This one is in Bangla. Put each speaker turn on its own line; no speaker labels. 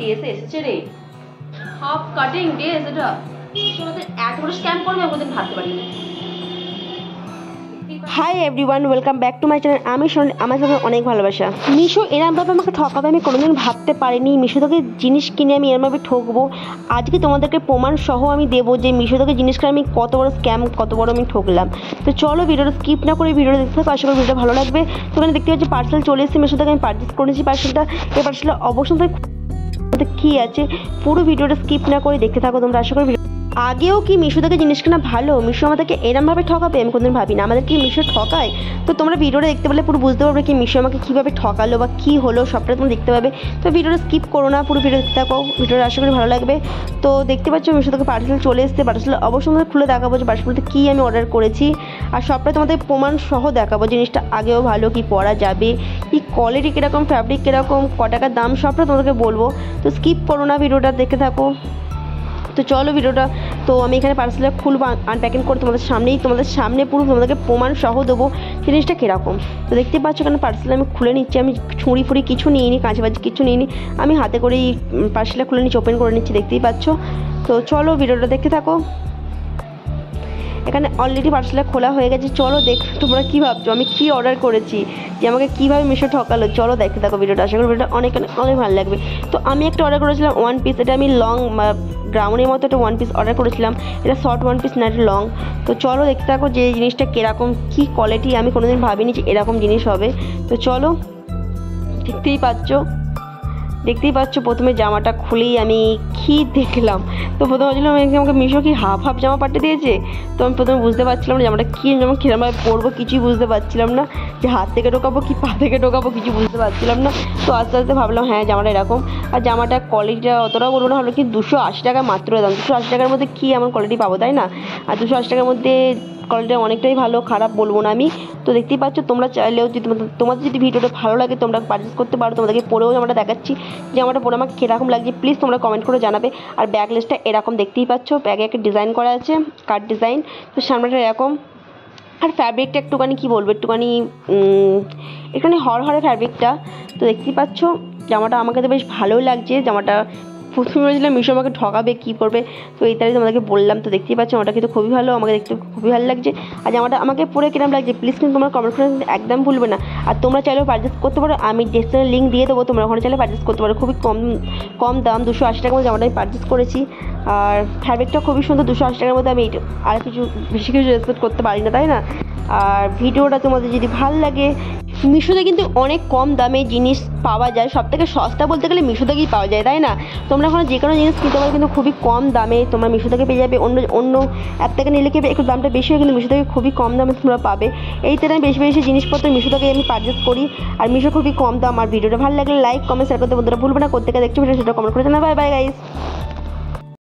ড্রেস এসেছে রে, হাফ কাটিং ড্রেস। এটা তোমাদের এত বড় স্ক্যাম করবে আমি ওদের ভাবতে পারিনি।
Hi everyone, welcome back to my channel. আমি আমার সঙ্গে অনেক ভালোবাসা। মিশো এরমভাবে আমাকে ঠকাবে আমি কোনোদিন ভাবতে পারিনি। মিশো থেকে জিনিস কিনে আমি এরমভাবে ঠকবো। আজকে তোমাদেরকে প্রমাণ সহ আমি দেবো যে মিশো থেকে জিনিস কিনে আমি কত বড় স্ক্যাম, কত বড় আমি ঠকলাম। তো চলো ভিডিওটা স্কিপ না করে ভিডিওটা দেখতে থাকো, আশা করি ভিডিওটা ভালো লাগবে। তো এখানে দেখতে পাচ্ছি পার্সেল চলে এসেছে মিশো থেকে, আমি পারচেস করেছি পার্সেলটা। এই পার্সেলটা অবশ্যই কী আছে পুরো ভিডিওটা স্কিপ না করে দেখতে থাকো তোমরা। আশা করি আগেও কি মিশো থেকে জিনিস কেনা ভালো, মিশো আমাদেরকে এরমভাবে ঠকাবে আমি কোনোদিন ভাবি না। আমাদের কি মিশো ঠকায়? তো তোমরা ভিডিওটা দেখতে পেলে পুরো বুঝতে পারবে কি মিশো আমাকে কীভাবে ঠকালো বা কী হলো, সবটা তোমরা দেখতে পাবে। তো ভিডিওটা স্কিপ করো না, পুরো ভিডিও দেখতে থাকো, ভিডিওটা আশা করি ভালো লাগবে। তো দেখতে পাচ্ছ মিশো থেকে পার্সেল চলে এসেছে। পার্সেল অবশ্যই তোমাদের খুলে দেখাবো যে পার্সেলতে কী আমি অর্ডার করেছি, আর সবটা তোমাদের প্রমাণ সহ দেখাবো জিনিসটা আগেও ভালো কি পরা যাবে, কি কোয়ালিটি কীরকম, ফ্যাব্রিক কীরকম, ক টাকার দাম, সবটা তোমাদেরকে বলবো। তো স্কিপ করো না, ভিডিওটা দেখতে থাকো। তো চলো ভিডিওটা, তো আমি এখানে পার্সেলটা খুলবো, আনপ্যাকিং করে তোমাদের সামনে পুরো তোমাদেরকে প্রমাণ সহ দেবো জিনিসটা কীরকম। তো দেখতে পাচ্ছ এখানে পার্সেল আমি খুলে নিচ্ছি। আমি ছুরি ফুড়ি কিছু নিইনি, কাঁচবাজি কিছু নিইনি, আমি হাতে করেই পার্সেলটা খুলে নিচ্ছি, ওপেন করে নিচ্ছি, দেখতেই পাচ্ছ। তো চলো ভিডিওটা দেখতে থাকো। এখানে অলরেডি পার্সেলটা খোলা হয়ে গেছে। চলো তোমরা কী ভাবছো আমি কী অর্ডার করেছি, যে আমাকে কীভাবে মিশো ঠকালো। চলো দেখতে থাকো ভিডিওটা, আশা করি ভিডিওটা অনেক অনেক ভালো লাগবে। তো আমি একটা অর্ডার করেছিলাম ওয়ান পিস। এটা আমি লং গ্রাউন্ডের মতো একটা ওয়ান পিস অর্ডার করেছিলাম। এটা শর্ট ওয়ান পিস না, এটা লং। তো চলো দেখতে থাকো যে এই জিনিসটা কীরকম, কী কোয়ালিটি, আমি কোনোদিন ভাবিনি যে এরকম জিনিস হবে। তো চলো দেখতেই পাচ্ছ প্রথমে জামাটা খুলেই আমি কী দেখলাম। তো প্রথমে ভাবছিলাম আমাকে মিশো কি হাফ হাফ জামা পাঠিয়ে দিয়েছে। তো আমি প্রথমে বুঝতে পারছিলাম না জামাটা কী, যেমন কীরমভাবে পরবো কিছুই বুঝতে পারছিলাম না, যে হাত থেকে ঢোকাবো কি পা থেকে ঢোকাবো কিছু বুঝতে পারছিলাম না। তো আস্তে আস্তে ভাবলাম হ্যাঁ জামাটা এরকম। আর জামাটা কোয়ালিটিটা অতটাও বলবো না, হলো কি 280 টাকা মাত্র দাম। 280 টাকার মধ্যে কী এমন কোয়ালিটি পাবো, তাই না? আর 280 টাকার মধ্যে কোয়ালিটিটা অনেকটাই ভালো, খারাপ বলবো না আমি। তো দেখতেই পাচ্ছ, তোমরা চাইলেও যদি তোমাদের যদি ভিডিওটা ভালো লাগে তোমরা পারচেস করতে পারো। তোমাদেরকে পরেও জামাটা দেখাচ্ছি, জামাটা পরে আমাকে কীরকম লাগছে প্লিজ তোমরা কমেন্ট করে জানাবে। আর ব্যাক লেসটা এরকম দেখতেই পাচ্ছ, ব্যাগে একটা ডিজাইন করা আছে, কাট ডিজাইন। তো সামনেটা এরকম, আর ফ্যাব্রিকটা একটুখানি কী বলবো, একটুখানি হরহরে ফ্যাব্রিকটা। তো দেখতেই পাচ্ছ জামাটা আমাকে তো বেশ ভালোই লাগছে। জামাটা প্রথমে বলেছিলাম মিশো আমাকে ঠকাবে কী করবে, তো এই তারিখ তোমাদেরকে বললাম। তো দেখতেই পাচ্ছ জামাটা কিন্তু খুবই ভালো, আমাকে দেখতে খুবই ভালো লাগছে। আর জামাটা আমাকে পরে কিরম লাগছে প্লিজ কিন্তু তোমরা কমেন্ট করে একদম ভুলবে না। আর তোমরা চাইলেও পারচেস করতে পারো, আমি ডেসক্রিপশনে লিঙ্ক দিয়ে দেবো, তোমরা ওখানে চাইলে পারচেস করতে পারো। খুবই কম দাম, 280 টাকার মধ্যে জামাটা আমি পারচেস করেছি। আর ফ্যাব্রিকটা খুবই সুন্দর। 280 টাকার মধ্যে আমি আর বেশি কিছু এক্সপেক্ট করতে পারি না, তাই না? আর ভিডিওটা তোমাদের যদি ভালো লাগে, মিশোতে কিন্তু অনেক কম দামে জিনিস পাওয়া যায়। সবথেকে সস্তা বলতে গেলে মিশো থেকেই পাওয়া যায়, তাই না? তোমরা এখন যে কোনো জিনিস কিনতে পারো কিন্তু খুবই কম দামে তোমরা মিশো থেকে পেয়ে যাবে। অন্য অ্যাপ থেকে নিলে কি একটু দামটা বেশি হয়, কিন্তু মিশো থেকে খুবই কম দামে তোমরা পাবে। এই তাই বেশি বেশি জিনিসপত্র মিশো থেকে আমি পারচেস করি, আর মিশো খুবই কম দাম। আর ভিডিওটা ভালো লাগলে লাইক কমেন্ট শেয়ার করতে বন্ধুরা ভুলবে না। কোথা থেকে দেখছো সেটা কমেন্ট করে জানাবে। Bye bye guys.